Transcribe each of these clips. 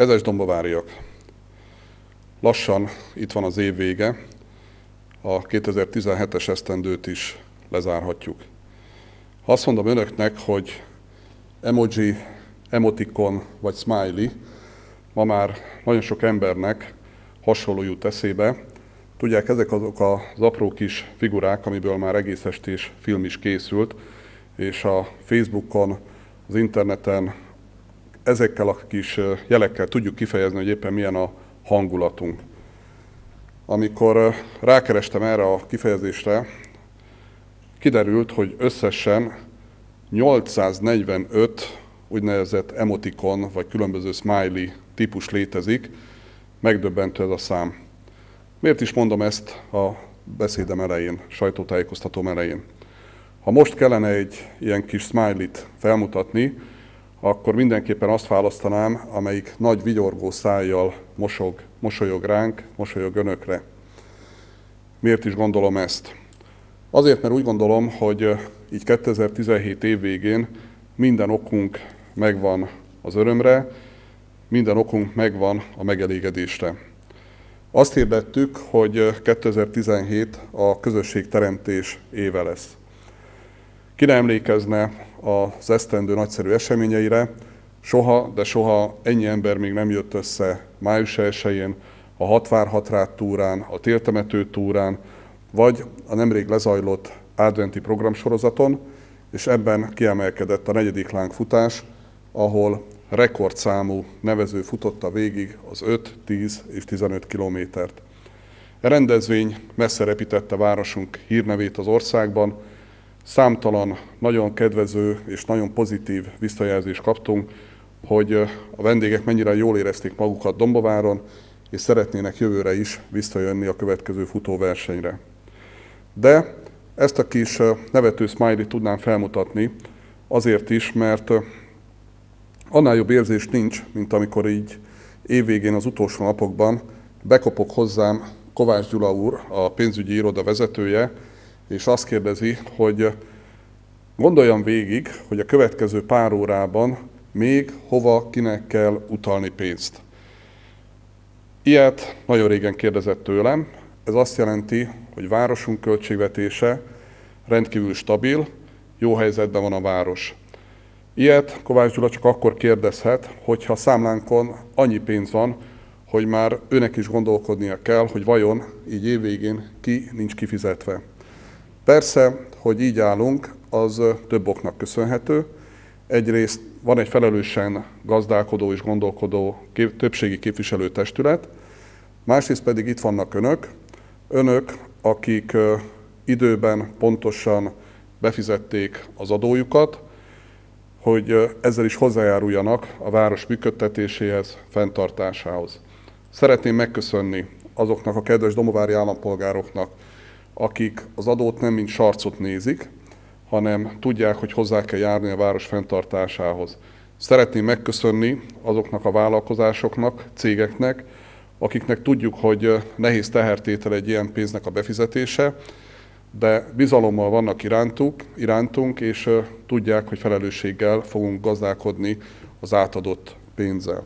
Kedves dombováriak! Lassan itt van az év vége, a 2017-es esztendőt is lezárhatjuk. Ha azt mondom önöknek, hogy emoji, emotikon vagy smiley, ma már nagyon sok embernek hasonló jut eszébe. Tudják, ezek azok az apró kis figurák, amiből már egész estés film is készült, és a Facebookon, az interneten ezekkel a kis jelekkel tudjuk kifejezni, hogy éppen milyen a hangulatunk. Amikor rákerestem erre a kifejezésre, kiderült, hogy összesen 845 úgynevezett emotikon vagy különböző smiley típus létezik. Megdöbbentő ez a szám. Miért is mondom ezt a beszédem elején, sajtótájékoztatóm elején? Ha most kellene egy ilyen kis smiley-t felmutatni, akkor mindenképpen azt választanám, amelyik nagy vigyorgó szájjal mosolyog ránk, mosolyog önökre. Miért is gondolom ezt? Azért, mert úgy gondolom, hogy így 2017 év végén minden okunk megvan az örömre, minden okunk megvan a megelégedésre. Azt hirdettük, hogy 2017 a közösségteremtés éve lesz. Ki ne emlékezne az esztendő nagyszerű eseményeire, soha, de soha ennyi ember még nem jött össze május 1-jén, a Hatvár Rád túrán, a Téltemető túrán, vagy a nemrég lezajlott adventi programsorozaton, és ebben kiemelkedett a 4. lángfutás, ahol rekordszámú nevező futotta végig az 5, 10 és 15 kilométert. A rendezvény messze repítette városunk hírnevét az országban, számtalan, nagyon kedvező és nagyon pozitív visszajelzést kaptunk, hogy a vendégek mennyire jól érezték magukat Dombováron, és szeretnének jövőre is visszajönni a következő futóversenyre. De ezt a kis nevető smiley-t tudnám felmutatni azért is, mert annál jobb érzés nincs, mint amikor így évvégén az utolsó napokban bekopog hozzám Kovács Gyula úr, a pénzügyi iroda vezetője, és azt kérdezi, hogy gondoljam végig, hogy a következő pár órában még hova, kinek kell utalni pénzt. Ilyet nagyon régen kérdezett tőlem. Ez azt jelenti, hogy városunk költségvetése rendkívül stabil, jó helyzetben van a város. Ilyet Kovács Gyula csak akkor kérdezhet, hogyha számlánkon annyi pénz van, hogy már őnek is gondolkodnia kell, hogy vajon így évvégén ki nincs kifizetve. Persze, hogy így állunk, az több oknak köszönhető. Egyrészt van egy felelősen gazdálkodó és gondolkodó többségi képviselőtestület, másrészt pedig itt vannak önök, akik időben pontosan befizették az adójukat, hogy ezzel is hozzájáruljanak a város működtetéséhez, fenntartásához. Szeretném megköszönni azoknak a kedves domovári állampolgároknak, akik az adót nem mint sarcot nézik, hanem tudják, hogy hozzá kell járni a város fenntartásához. Szeretném megköszönni azoknak a vállalkozásoknak, cégeknek, akiknek tudjuk, hogy nehéz tehertétel egy ilyen pénznek a befizetése, de bizalommal vannak irántunk, és tudják, hogy felelősséggel fogunk gazdálkodni az átadott pénzzel.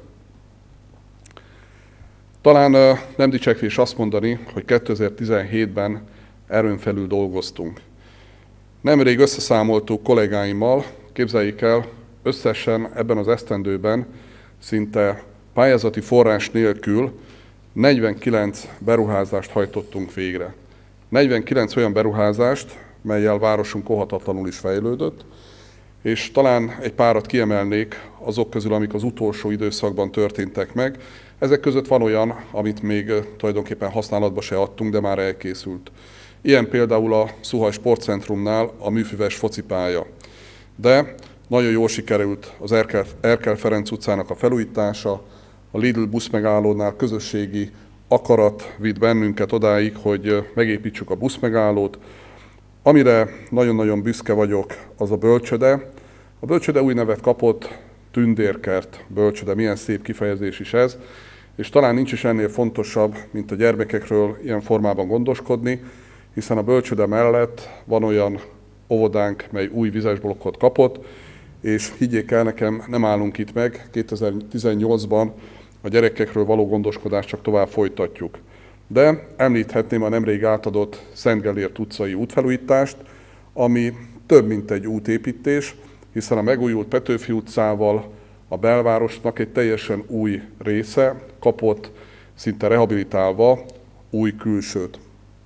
Talán nem dicsekvés azt mondani, hogy 2017-ben erőn felül dolgoztunk. Nemrég összeszámoltuk kollégáimmal, képzeljék el, összesen ebben az esztendőben szinte pályázati forrás nélkül 49 beruházást hajtottunk végre. 49 olyan beruházást, mellyel városunk óhatatlanul is fejlődött, és talán egy párat kiemelnék azok közül, amik az utolsó időszakban történtek meg. Ezek között van olyan, amit még tulajdonképpen használatba se adtunk, de már elkészült. Ilyen például a Szuhaj Sportcentrumnál a műfüves focipálya. De nagyon jól sikerült az Erkel Ferenc utcának a felújítása, a Lidl buszmegállónál közösségi akarat vitt bennünket odáig, hogy megépítsük a buszmegállót. Amire nagyon-nagyon büszke vagyok, az a bölcsöde. A bölcsöde új nevet kapott, Tündérkert bölcsöde, milyen szép kifejezés is ez, és talán nincs is ennél fontosabb, mint a gyermekekről ilyen formában gondoskodni, hiszen a bölcsöde mellett van olyan óvodánk, mely új vizesblokkot kapott, és higgyék el nekem, nem állunk itt meg, 2018-ban a gyerekekről való gondoskodást csak tovább folytatjuk. De említhetném a nemrég átadott Szent Gellért utcai útfelújítást, ami több, mint egy útépítés, hiszen a megújult Petőfi utcával a belvárosnak egy teljesen új része kapott, szinte rehabilitálva új külsőt.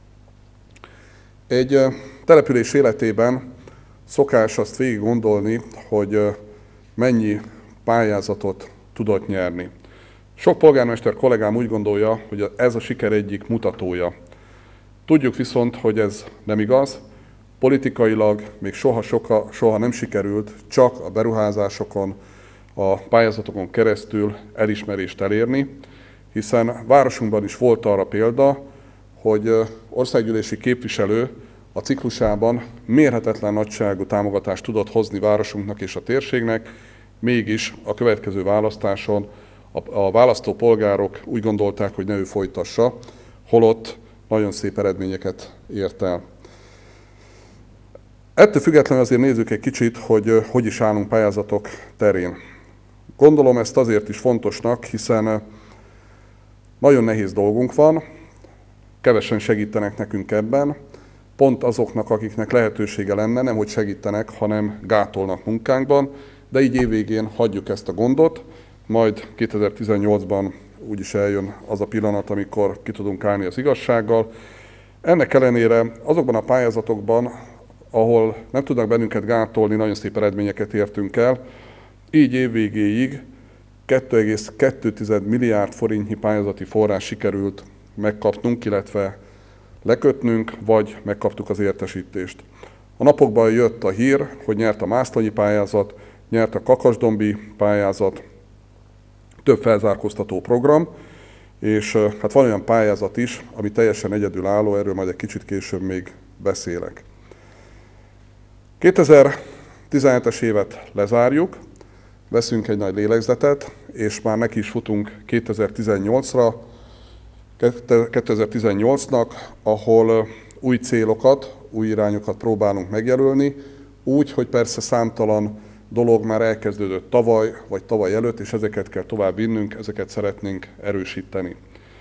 Egy település életében szokás azt végig gondolni, hogy mennyi pályázatot tudott nyerni. Sok polgármester kollégám úgy gondolja, hogy ez a siker egyik mutatója. Tudjuk viszont, hogy ez nem igaz. Politikailag még soha nem sikerült csak a beruházásokon, a pályázatokon keresztül elismerést elérni, hiszen városunkban is volt arra példa, hogy országgyűlési képviselő a ciklusában mérhetetlen nagyságú támogatást tudott hozni városunknak és a térségnek, mégis a következő választáson a választópolgárok úgy gondolták, hogy ne ő folytassa, holott nagyon szép eredményeket ért el. Ettől függetlenül azért nézzük egy kicsit, hogy is állunk pályázatok terén. Gondolom ezt azért is fontosnak, hiszen nagyon nehéz dolgunk van, kevesen segítenek nekünk ebben, pont azoknak, akiknek lehetősége lenne, nem hogy segítenek, hanem gátolnak munkánkban, de így évvégén hagyjuk ezt a gondot, majd 2018-ban úgyis eljön az a pillanat, amikor ki tudunk állni az igazsággal. Ennek ellenére azokban a pályázatokban, ahol nem tudnak bennünket gátolni, nagyon szép eredményeket értünk el, így évvégéig 2,2 milliárd forintnyi pályázati forrás sikerült megkapnunk, illetve lekötnünk, vagy megkaptuk az értesítést. A napokban jött a hír, hogy nyert a Mászlonyi pályázat, nyert a Kakasdombi pályázat, több felzárkóztató program, és hát van olyan pályázat is, ami teljesen egyedülálló, erről majd egy kicsit később még beszélek. 2017-es évet lezárjuk, veszünk egy nagy lélegzetet, és már neki is futunk 2018-nak, ahol új célokat, új irányokat próbálunk megjelölni, úgy, hogy persze számtalan dolog már elkezdődött tavaly, vagy tavaly előtt, és ezeket kell tovább vinnünk, ezeket szeretnénk erősíteni.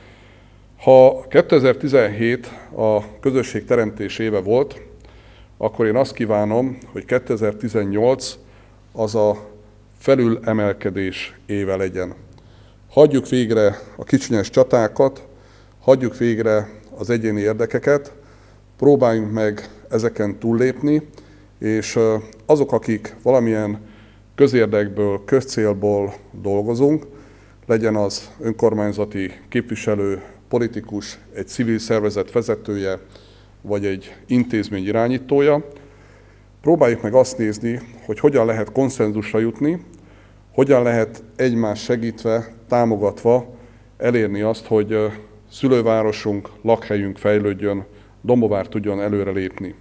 Ha 2017 a közösség teremtés éve volt, akkor én azt kívánom, hogy 2018 az a felülemelkedés éve legyen. Hagyjuk végre a kicsinyes csatákat, hagyjuk végre az egyéni érdekeket, próbáljunk meg ezeken túllépni, és azok, akik valamilyen közérdekből, közcélból dolgozunk, legyen az önkormányzati képviselő, politikus, egy civil szervezet vezetője, vagy egy intézmény irányítója, próbáljuk meg azt nézni, hogy hogyan lehet konszenzusra jutni, hogyan lehet egymást segítve, támogatva elérni azt, hogy szülővárosunk, lakhelyünk fejlődjön, Dombóvár tudjon előrelépni.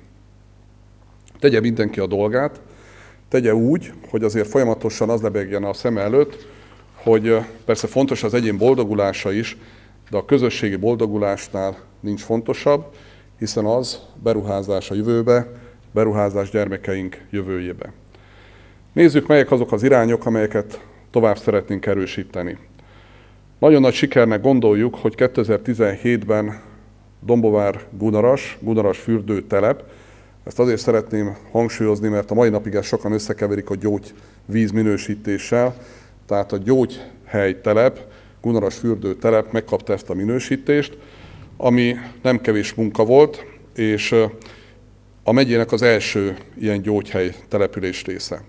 Tegye mindenki a dolgát, tegye úgy, hogy azért folyamatosan az lebegjen a szeme előtt, hogy persze fontos az egyén boldogulása is, de a közösségi boldogulásnál nincs fontosabb, hiszen az beruházás a jövőbe, beruházás gyermekeink jövőjébe. Nézzük, melyek azok az irányok, amelyeket tovább szeretnénk erősíteni. Nagyon nagy sikernek gondoljuk, hogy 2017-ben Dombóvár-Gunaras fürdőtelep. Ezt azért szeretném hangsúlyozni, mert a mai napig ezt sokan összekeverik a gyógyvíz minősítéssel. Tehát a gyógyhely telep, Gunaras fürdőtelep megkapta ezt a minősítést, ami nem kevés munka volt, és a megyének az első ilyen gyógyhely település része.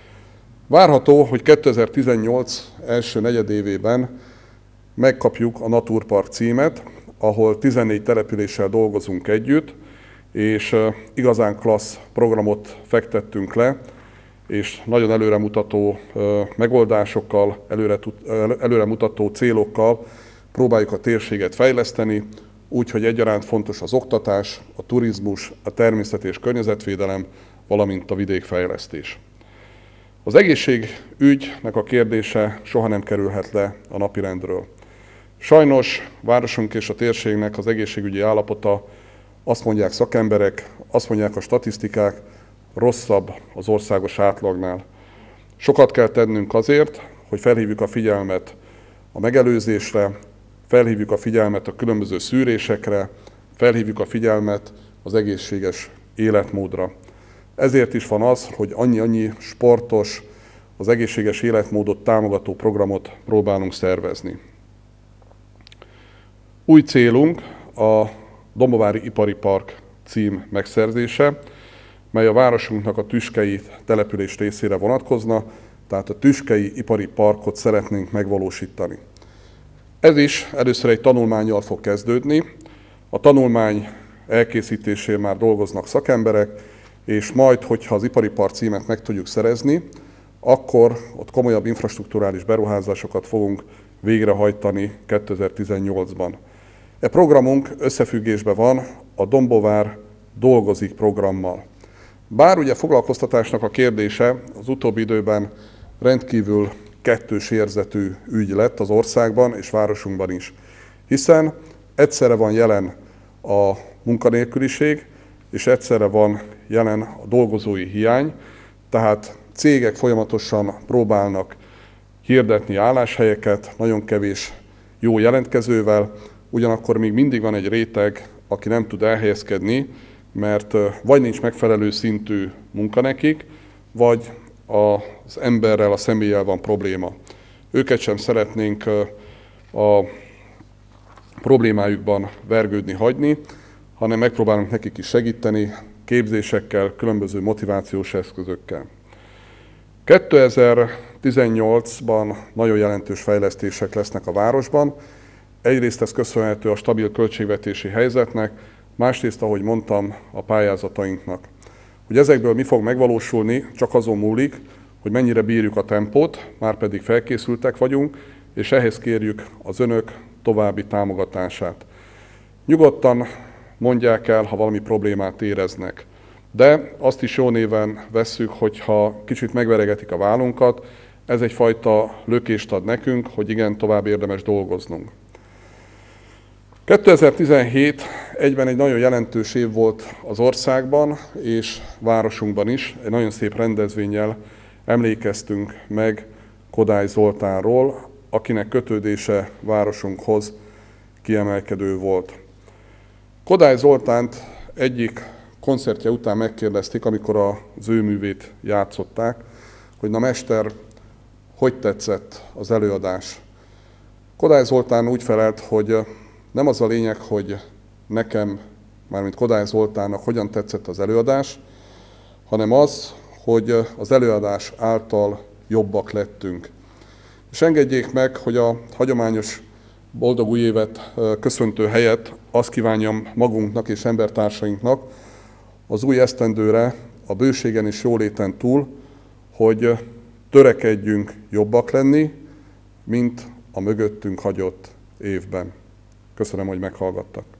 Várható, hogy 2018 első negyedévében megkapjuk a Naturpark címet, ahol 14 településsel dolgozunk együtt, és igazán klassz programot fektettünk le, és nagyon előremutató megoldásokkal, előremutató célokkal próbáljuk a térséget fejleszteni, úgyhogy egyaránt fontos az oktatás, a turizmus, a természet- és környezetvédelem, valamint a vidékfejlesztés. Az egészségügynek a kérdése soha nem kerülhet le a napirendről. Sajnos városunk és a térségnek az egészségügyi állapota, azt mondják szakemberek, azt mondják a statisztikák, rosszabb az országos átlagnál. Sokat kell tennünk azért, hogy felhívjuk a figyelmet a megelőzésre, felhívjuk a figyelmet a különböző szűrésekre, felhívjuk a figyelmet az egészséges életmódra. Ezért is van az, hogy annyi sportos, az egészséges életmódot támogató programot próbálunk szervezni. Új célunk a Dombovári Ipari Park cím megszerzése, mely a városunknak a Tüskei település részére vonatkozna, tehát a Tüskei Ipari Parkot szeretnénk megvalósítani. Ez is először egy tanulmánnyal fog kezdődni. A tanulmány elkészítésén már dolgoznak szakemberek, és majd, hogyha az ipari park címet meg tudjuk szerezni, akkor ott komolyabb infrastrukturális beruházásokat fogunk végrehajtani 2018-ban. E programunk összefüggésben van a Dombovár dolgozik programmal. Bár ugye foglalkoztatásnak a kérdése az utóbbi időben rendkívül kettős érzetű ügy lett az országban és városunkban is, hiszen egyszerre van jelen a munkanélküliség, és egyszerre van jelen a dolgozói hiány, tehát cégek folyamatosan próbálnak hirdetni álláshelyeket, nagyon kevés jó jelentkezővel, ugyanakkor még mindig van egy réteg, aki nem tud elhelyezkedni, mert vagy nincs megfelelő szintű munka nekik, vagy az emberrel, a személlyel van probléma. Őket sem szeretnénk a problémájukban vergődni, hagyni, hanem megpróbálunk nekik is segíteni képzésekkel, különböző motivációs eszközökkel. 2018-ban nagyon jelentős fejlesztések lesznek a városban. Egyrészt ez köszönhető a stabil költségvetési helyzetnek, másrészt, ahogy mondtam, a pályázatainknak. Hogy ezekből mi fog megvalósulni, csak azon múlik, hogy mennyire bírjuk a tempót, már pedig felkészültek vagyunk, és ehhez kérjük az önök további támogatását. Nyugodtan mondják el, ha valami problémát éreznek. De azt is jó néven vesszük, hogyha kicsit megveregetik a vállunkat, ez egyfajta lökést ad nekünk, hogy igen, tovább érdemes dolgoznunk. 2017 egyben egy nagyon jelentős év volt az országban és városunkban is. Egy nagyon szép rendezvénnyel emlékeztünk meg Kodály Zoltánról, akinek kötődése városunkhoz kiemelkedő volt. Kodály Zoltánt egyik koncertje után megkérdezték, amikor az ő művét játszották, hogy na mester, hogy tetszett az előadás? Kodály Zoltán úgy felelt, hogy nem az a lényeg, hogy nekem, mármint Kodály Zoltánnak hogyan tetszett az előadás, hanem az, hogy az előadás által jobbak lettünk. És engedjék meg, hogy a hagyományos boldog új évet köszöntő helyett azt kívánjam magunknak és embertársainknak az új esztendőre, a bőségen és jóléten túl, hogy törekedjünk jobbak lenni, mint a mögöttünk hagyott évben. Köszönöm, hogy meghallgattak.